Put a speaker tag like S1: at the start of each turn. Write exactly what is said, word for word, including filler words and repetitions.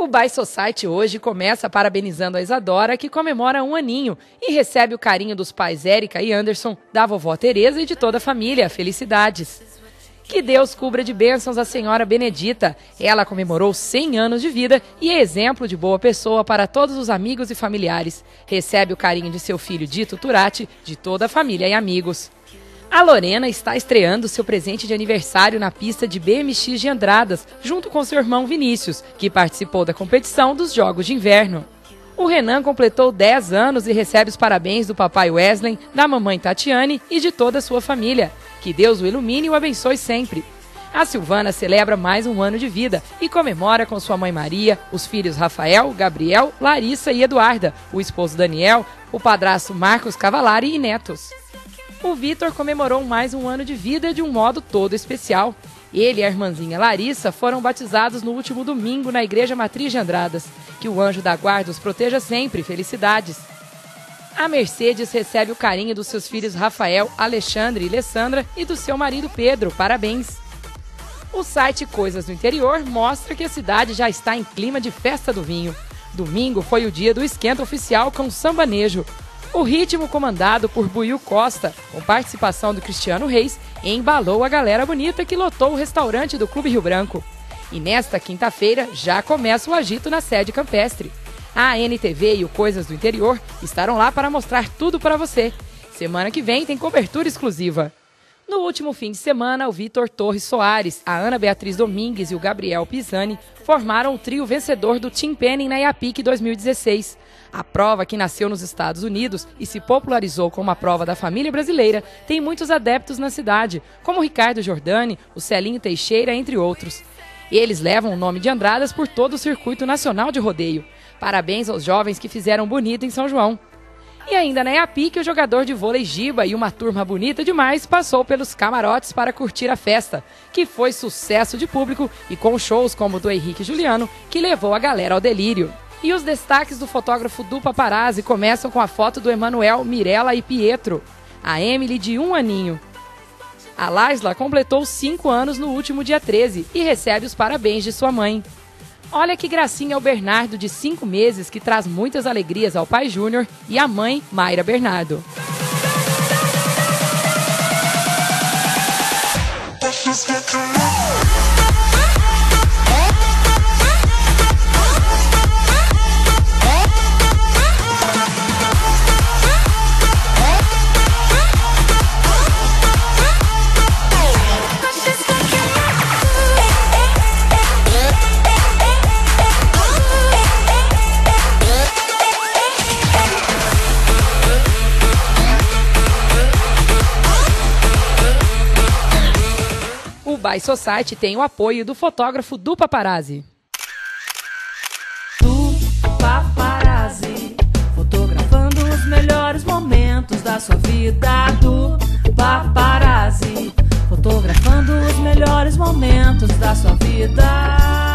S1: By Society hoje começa parabenizando a Isadora, que comemora um aninho e recebe o carinho dos pais Érica e Anderson, da vovó Tereza e de toda a família. Felicidades! Que Deus cubra de bênçãos a senhora Benedita. Ela comemorou cem anos de vida e é exemplo de boa pessoa para todos os amigos e familiares. Recebe o carinho de seu filho Dito Turati, de toda a família e amigos. A Lorena está estreando seu presente de aniversário na pista de B M X de Andradas, junto com seu irmão Vinícius, que participou da competição dos Jogos de Inverno. O Renan completou dez anos e recebe os parabéns do papai Wesley, da mamãe Tatiane e de toda a sua família. Que Deus o ilumine e o abençoe sempre. A Silvana celebra mais um ano de vida e comemora com sua mãe Maria, os filhos Rafael, Gabriel, Larissa e Eduarda, o esposo Daniel, o padrasto Marcos Cavalari e netos. O Vitor comemorou mais um ano de vida de um modo todo especial. Ele e a irmãzinha Larissa foram batizados no último domingo na Igreja Matriz de Andradas. Que o anjo da guarda os proteja sempre. Felicidades! A Mercedes recebe o carinho dos seus filhos Rafael, Alexandre e Alessandra e do seu marido Pedro. Parabéns! O site Coisas do Interior mostra que a cidade já está em clima de festa do vinho. Domingo foi o dia do esquenta oficial com sambanejo. O ritmo, comandado por Buiu Costa, com participação do Cristiano Reis, embalou a galera bonita que lotou o restaurante do Clube Rio Branco. E nesta quinta-feira já começa o agito na sede campestre. A N T V e o Coisas do Interior estarão lá para mostrar tudo para você. Semana que vem tem cobertura exclusiva. No último fim de semana, o Vitor Torres Soares, a Ana Beatriz Domingues e o Gabriel Pisani formaram o trio vencedor do Team Penning na IAPIC dois mil e dezesseis. A prova, que nasceu nos Estados Unidos e se popularizou como a prova da família brasileira, tem muitos adeptos na cidade, como Ricardo Giordani, o Celinho Teixeira, entre outros. Eles levam o nome de Andradas por todo o circuito nacional de rodeio. Parabéns aos jovens que fizeram bonito em São João. E ainda na IAPIC, o jogador de vôlei Giba e uma turma bonita demais passou pelos camarotes para curtir a festa, que foi sucesso de público e com shows como o do Henrique Juliano, que levou a galera ao delírio. E os destaques do fotógrafo do Paparazzi começam com a foto do Emanuel, Mirella e Pietro. A Emily, de um aninho. A Laisla completou cinco anos no último dia treze e recebe os parabéns de sua mãe. Olha que gracinha o Bernardo, de cinco meses, que traz muitas alegrias ao pai Júnior e à mãe, Mayra Bernardo. O By Society tem o apoio do fotógrafo do Paparazzi.
S2: Do Paparazzi, fotografando os melhores momentos da sua vida. Do Paparazzi, fotografando os melhores momentos da sua vida.